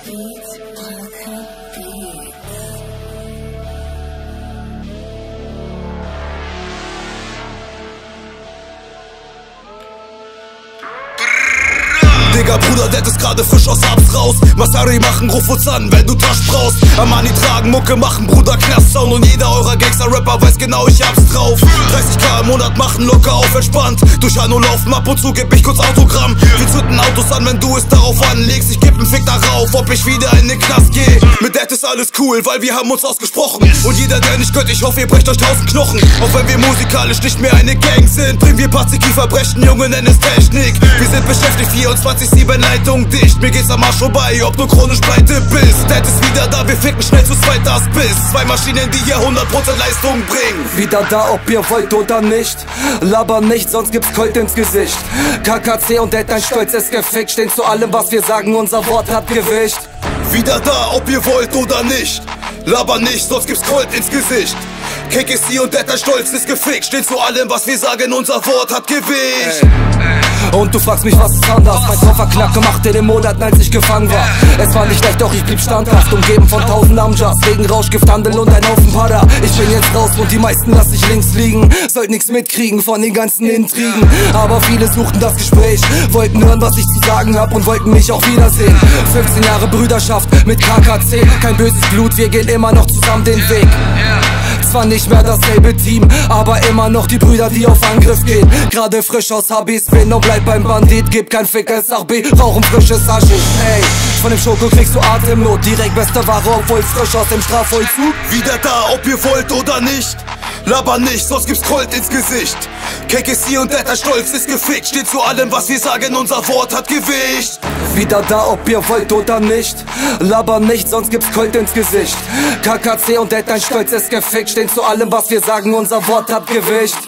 Beats, Polka Beats. Digga, Bruder, der ist gerade frisch aus Abs raus. Masari machen, ruf uns an, wenn du Tasch brauchst. Armani tragen, Mucke machen, Bruder, Knastsound. Und jeder eurer Gangster-Rapper weiß genau, ich hab's drauf. 30k im Monat machen, locker auf entspannt. Durch Hanno laufen, ab und zu geb ich kurz Autogramm. Wir zünden Autos an, wenn du es darauf anlegst. Ich geb nen Fick darauf, ob ich wieder in den Knast geh. Mit Dad ist alles cool, weil wir haben uns ausgesprochen. Und jeder, der nicht gönnt, ich hoffe, ihr brecht euch 1000 Knochen. Auch wenn wir musikalisch nicht mehr eine Gang sind, bringen wir Paziki-Verbrechen, Junge, nenn es Technik. Wir sind beschäftigt, 24/7 Leitung dicht. Mir geht's am Arsch vorbei, ob du chronisch pleite bist. Dad ist wieder da, wir ficken schnell zu zweit das Biss. Zwei Maschinen, die hier 100% Leistung bringen. Wieder da, ob ihr wollt oder nicht. Laber nicht, sonst gibt's Colt ins Gesicht. KKC und Dad, dein Stolz ist gefickt. Stehen zu allem, was wir sagen, unser Wort hat Gewicht. Wieder da, ob ihr wollt oder nicht. Laber nicht, sonst gibt's Colt ins Gesicht. KKC und Dad, dein Stolz ist gefickt. Stehen zu allem, was wir sagen, unser Wort hat Gewicht. Und du fragst mich, was ist anders? Mein Koffer knack gemacht in den Monaten, als ich gefangen war. Es war nicht leicht, doch ich blieb standhaft. Umgeben von 1000 Amjas, wegen Rauschgifthandel und ein Haufen Pada. Ich bin jetzt raus und die meisten lass ich links liegen. Sollt nix mitkriegen von den ganzen Intrigen. Aber viele suchten das Gespräch, wollten hören, was ich zu sagen hab und wollten mich auch wiedersehen. 15 Jahre Brüderschaft mit KKC, kein böses Blut, wir gehen immer noch zusammen den Weg. Zwar nicht mehr dasselbe Team, aber immer noch die Brüder, die auf Angriff gehen. Gerade frisch aus HBs bin und bleib beim Bandit. Gib kein Fick als HB, rauchen frisches Haschisch. Ey, von dem Schoko kriegst du Atemnot. Direkt beste Ware, obwohl frisch aus dem Strafvollzug. Wieder da, ob ihr wollt oder nicht. Laber nicht, sonst gibt's Colt ins Gesicht. KKC und Dad, der Stolz ist gefickt. Steht zu allem, was wir sagen, unser Wort hat Gewicht. Wieder da, ob ihr wollt oder nicht. Laber nicht, sonst gibt's Colt ins Gesicht. KKC und Dad, dein Stolz ist gefickt. Stehen zu allem, was wir sagen, unser Wort hat Gewicht.